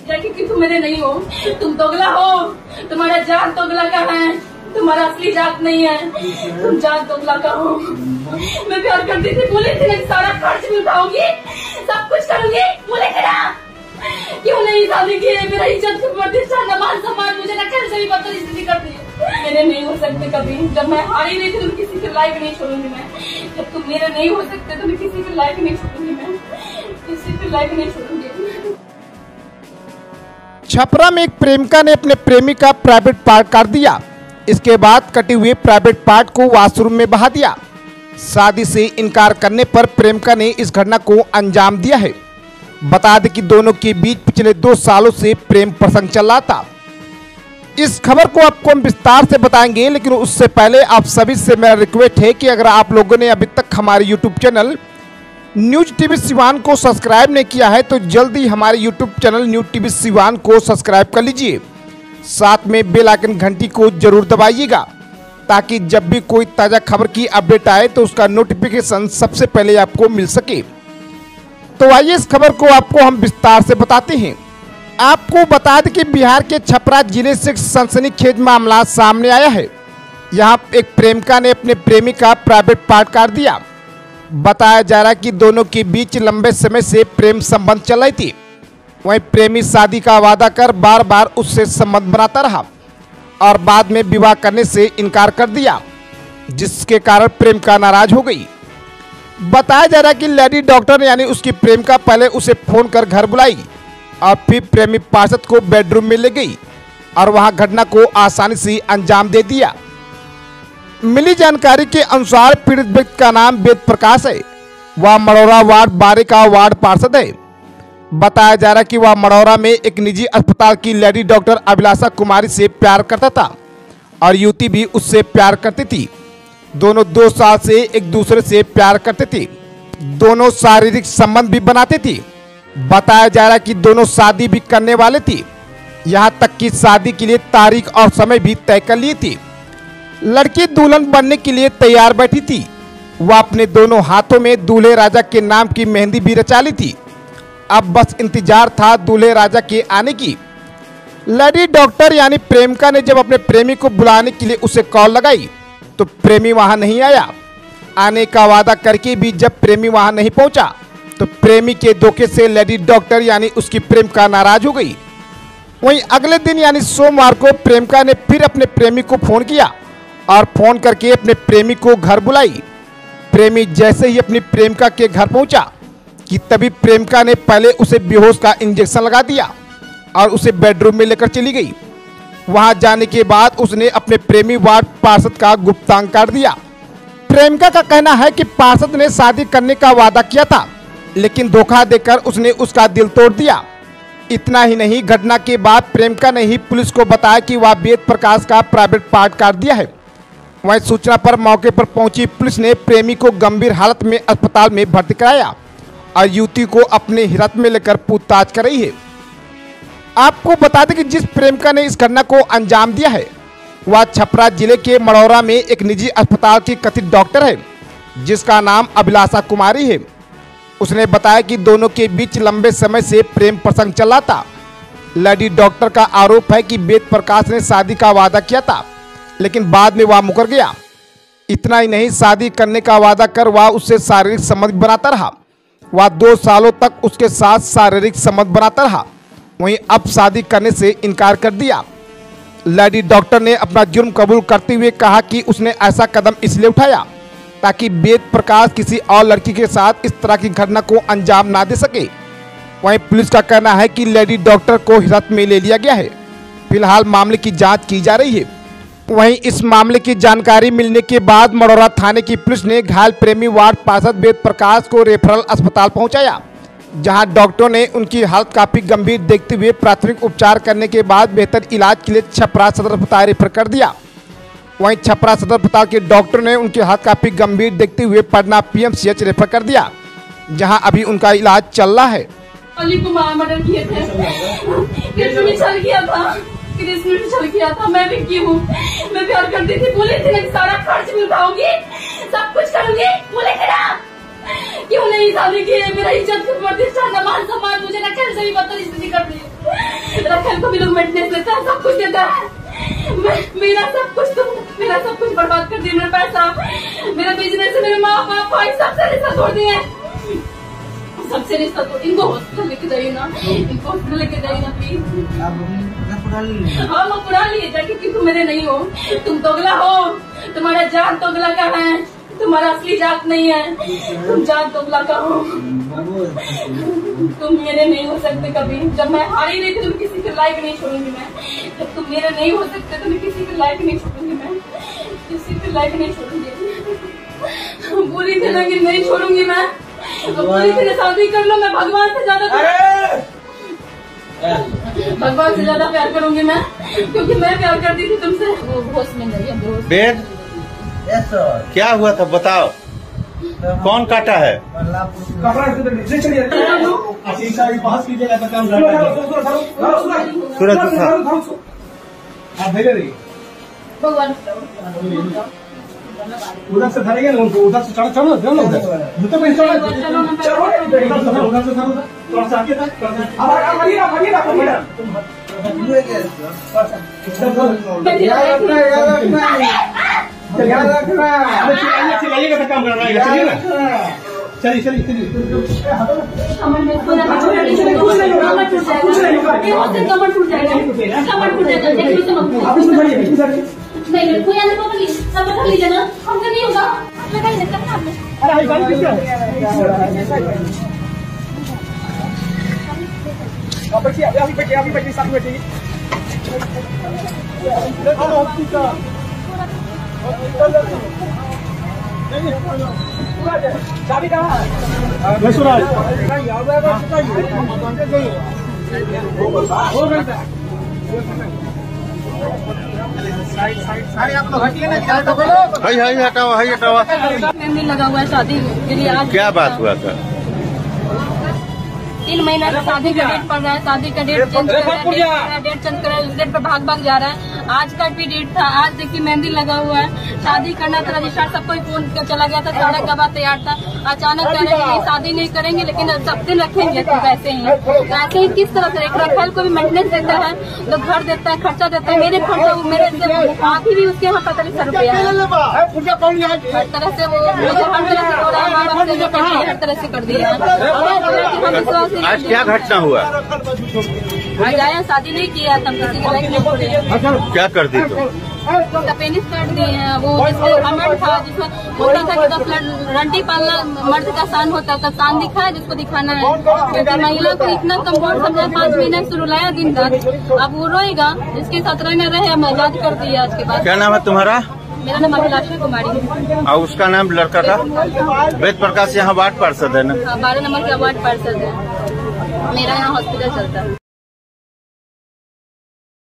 क्योंकि तुम मेरे नहीं हो, तुम दोगला हो, तुम्हारा जात दोगला का है, तुम्हारा असली जात नहीं है, तुम जात दोगला का हो। मैं प्यार करती थी, बोले थे सारा खर्च भी उठाऊंगी, सब कुछ करूंगी, बोले थे ना, क्यों नहीं शादी की? मेरा इज्जत प्रतिष्ठा मान सम्मान मुझे न कैसे भी बदतमीजी कर दी। मेरे नहीं हो सकते कभी, जब मैं हारी नहीं थी तो किसी की लाइफ नहीं छोड़ूंगी मैं, जब तुम मेरे नहीं हो सकते तो मैं किसी की लाइफ नहीं छोड़ूंगी, मैं किसी की लाइफ नहीं छोड़ूंगी। छपरा में एक प्रेमिका ने अपने प्रेमी का प्राइवेट पार्ट काट दिया। इसके बाद कटे हुए प्राइवेट पार्ट को वॉशरूम में बहा दिया। शादी से इनकार करने पर प्रेमिका ने इस घटना को अंजाम दिया है। बता दें कि दोनों के बीच पिछले 2 सालों से प्रेम प्रसंग चल रहा था। इस खबर को आपको हम विस्तार से बताएंगे, लेकिन उससे पहले आप सभी से मेरा रिक्वेस्ट है कि अगर आप लोगों ने अभी तक हमारे YouTube channel news TV Siwan को सब्सक्राइब नहीं किया है तो जल्दी हमारे YouTube channel news TV Siwan को सब्सक्राइब कर लीजिए। साथ में बेल आइकन घंटी को जरूर दबाइएगा ताकि जब भी कोई ताज़ा खबर की अपडेट आए तो उसका नोटिफिकेशन सबसे पहले आपको मिल सके। तो आइए इस खबर को आपको हम विस्तार से बताते हैं। आपको बता दें कि बिहार के छपरा जिले से सनसनीखेज मामला सामने आया है। यहाँ एक प्रेमिका ने अपने प्रेमी का प्राइवेट पार्ट काट दिया। बताया जा रहा है कि दोनों के बीच लंबे समय से प्रेम संबंध चल रही थी। वहीं प्रेमी शादी का वादा कर बार बार उससे संबंध बनाता रहा और बाद में विवाह करने से इनकार कर दिया, जिसके कारण प्रेमिका नाराज हो गई। बताया जा रहा है कि लेडी डॉक्टर यानी उसकी प्रेमिका पहले उसे फोन कर घर बुलाई और फिर प्रेमी पार्षद को बेडरूम में ले गई और वहां घटना को आसानी से अंजाम दे दिया। मिली जानकारी के अनुसार पीड़ित व्यक्ति का नाम वेद प्रकाश है। वह मड़ौरा वार्ड 12 का वार्ड पार्षद है। बताया जा रहा है कि वह मड़ौरा में एक निजी अस्पताल की लेडी डॉक्टर अभिलाषा कुमारी से प्यार करता था और युवती भी उससे प्यार करती थी। दोनों 2 साल से एक दूसरे से प्यार करते थे। दोनों शारीरिक संबंध भी बनाते थे। बताया जा रहा है कि दोनों शादी भी करने वाले थे। यहाँ तक कि शादी के लिए तारीख और समय भी तय कर लिए थे। लड़की दुल्हन बनने के लिए तैयार बैठी थी। वह अपने दोनों हाथों में दूल्हे राजा के नाम की मेहंदी भी रचा ली थी। अब बस इंतजार था दूल्हे राजा के आने की। लेडी डॉक्टर यानी प्रेमिका ने जब अपने प्रेमी को बुलाने के लिए उसे कॉल लगाई तो प्रेमी वहां नहीं आया। आने का वादा करके भी जब प्रेमी वहां नहीं पहुंचा तो प्रेमी के धोखे से लेडी डॉक्टर यानी उसकी प्रेमिका नाराज हो गई। वहीं अगले दिन यानी सोमवार को प्रेमिका ने फिर अपने प्रेमी को फोन किया और फोन करके अपने प्रेमी को घर बुलाई। प्रेमी जैसे ही अपनी प्रेमिका के घर पहुंचा कि तभी प्रेमिका ने पहले उसे बेहोश का इंजेक्शन लगा दिया और उसे बेडरूम में लेकर चली गई। वहां जाने के बाद उसने अपने प्रेमी वार्ड पार्षद का गुप्तांग काट दिया। प्रेमिका का कहना है कि पार्षद ने शादी करने का वादा किया था, लेकिन धोखा देकर उसने उसका दिल तोड़ दिया। इतना ही नहीं, घटना के बाद प्रेमिका ने ही पुलिस को बताया कि वह वेद प्रकाश का प्राइवेट पार्ट काट दिया है। वहीं सूचना पर मौके पर पहुंची पुलिस ने प्रेमी को गंभीर हालत में अस्पताल में भर्ती कराया और युवती को अपने हिरासत में लेकर पूछताछ कर रही है। आपको बता दें कि जिस प्रेमिका ने इस घटना को अंजाम दिया है वह छपरा जिले के मड़ौरा में एक निजी अस्पताल की कथित डॉक्टर है, जिसका नाम अभिलाषा कुमारी है। उसने बताया कि दोनों के बीच लंबे समय से प्रेम प्रसंग चला था। लेडी डॉक्टर का आरोप है कि वेद प्रकाश ने शादी का वादा किया था, लेकिन बाद में वह मुकर गया। इतना ही नहीं, शादी करने का वादा कर वह उससे शारीरिक संबंध बनाता रहा। वह 2 सालों तक उसके साथ शारीरिक संबंध बनाता रहा। वहीं अब शादी करने से इनकार कर दिया। लेडी डॉक्टर ने अपना जुर्म कबूल करते हुए कहा कि उसने ऐसा कदम इसलिए उठाया ताकि वेद प्रकाश किसी और लड़की के साथ इस तरह की घटना को अंजाम ना दे सके। वहीं पुलिस का कहना है कि लेडी डॉक्टर को हिरासत में ले लिया गया है। फिलहाल मामले की जांच की जा रही है। वहीं इस मामले की जानकारी मिलने के बाद मड़ौरा थाने की पुलिस ने घायल प्रेमी वार्ड पार्षद वेद प्रकाश को रेफरल अस्पताल पहुंचाया, जहां डॉक्टरों ने उनकी हालत काफी गंभीर देखते हुए प्राथमिक उपचार करने के बाद बेहतर इलाज के लिए छपरा सदर अस्पताल रेफर कर दिया। वहीं छपरा सदर अस्पताल के डॉक्टर ने उनकी हालत काफी गंभीर देखते हुए पटना PMCH रेफर कर दिया, जहां अभी उनका इलाज चल रहा है। अली कुमार मर्डर किए थे, कृष्ण भी छल किया था, कृष्ण भी छल किया था, मैं भी की हूँ। मैं प्यार करती थी, बोले थे सारा खर्च भी उठाऊंगी, सब कुछ करूंगी, बोले थे ना, क्यों नहीं शादी की? मेरा इज्जत प्रतिष्ठा मान सम्मान मुझे न कैसे भी बदतमीजी कर दी। रखैल को भी लोग मेंटेनेंस देता है, सब कुछ देता है। मेरा सब कुछ बर्बाद कर दिया, मेरा पैसा, मेरा बिजनेस, मेरे माँ बाप भाई सबसे रिश्ता तोड़ दिए, सबसे रिश्ता तोड़। इनको हॉस्पिटल लेके जाइए ना, इनको हॉस्पिटल लेके जाइए ना प्लीज। हाँ मैं पुरा लिए जाके कि तुम मेरे नहीं हो, तुम दोगला हो, तुम्हारा जान दोगला का है, तुम्हारा असली जात नहीं है, तुम जात दोगला का हो, तुम मेरे नहीं हो सकते कभी। जब मैं हारी रही थी तो मैं किसी के लायक नहीं छोड़ूंगी मैं, जब तुम मेरे नहीं हो सकते तो मैं किसी के लायक नहीं छोड़ूंगी, मैं किसी के लायक नहीं छोड़ूंगी, बुरी थी लेकिन नहीं छोड़ूंगी मैं। बुरी थी शादी कर लो, मैं भगवान से ज्यादा प्यार करूंगी मैं, क्योंकि मैं प्यार करती थी तुमसे। वो होश में नहीं है। बेड क्या हुआ था बताओ, कौन काटा है? सूरज भगवान उधर से धरेंगे ना उनको, उधर से चढ़ो चढ़ो चलो जूते पे चढ़ो उधर से थोड़ा सा आगे तक चिल्लाइएगा तो काम करना है, चलिए ना, चलिए चलिए चलिए। नहीं कोई आने को नहीं, सब रख लीजिए ना, हमसे नहीं होगा, लगाइए ना आपने। अरे गाड़ी किसका है? अभी बैठिए साथ में बैठिए। चाबी कहाँ है? सूरज हटाओ। मेहंदी लगा हुआ है शादी के लिए। आज क्या बात हुआ था? 3 महीना से शादी का डेट पड़ रहा है, शादी का डेट चेंज कर रहा है, डेट चेंज कर रहा है, उस डेट पर भाग जा रहा है। आज का भी डेट था, आज देखिए मेहंदी लगा हुआ है, शादी करना था, रजिस्ट्रार सबको फोन कर चला गया था, सारा गवाह तैयार था। अचानक कह रहे हैं शादी नहीं करेंगे लेकिन सब दिन रखेंगे, तो वैसे ही किस तरह से रखैल को भी मेंटेनेंस देता है, तो घर देता है, खर्चा देता है, मेरे खर्चा मेरे काफी भी उसके यहाँ 4500 रुपया है। हर तरह से वो हर तरह से हो रहा है, माँ बाप से हर तरह से कर दिया है। आज क्या घटना हुआ? आज आया, शादी नहीं किया, तब किसी के लायक नहीं छोड़े। क्या कर दी तो? पेनिस काट दिए हैं, वो जिसमें अमर था, जिसमें होता था कि 10 रंटी पालना मर्द का शान होता था, शान दिखाया जिसको दिखाना है, क्योंकि महिला को इतना कम्पाउंड समझा, 5 महीने से रुलाया दिन रात, अब वो रोएगा, जिसके साथ रहना रहे, हम आजाद कर दिया। आज के बाद क्या नाम है तुम्हारा? मेरा नाम अभिलाषा कुमारी है। और उसका नाम लड़का का? वेद प्रकाश यहाँ वार्ड पार्षद है ना? 12 नंबर का वार्ड पार्षद है, मेरा यहाँ हॉस्पिटल चलता है।